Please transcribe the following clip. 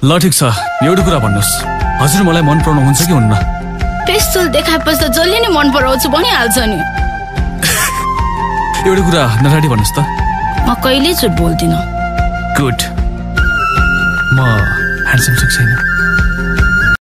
ल ठिक छ, एउटा कुरा भन्नुहोस्, हजुर मलाई मन पराउनुहुन्छ कि हुन्न? पिस्तुल देखाएपछि त जसले नि मन पराउँछु भनिहाल्छ नि। एउटा कुरा नराडी भन्नुहोस् त। म कहिले झुट बोल्दिनँ। गुड। म ह्यान्डसम छैन।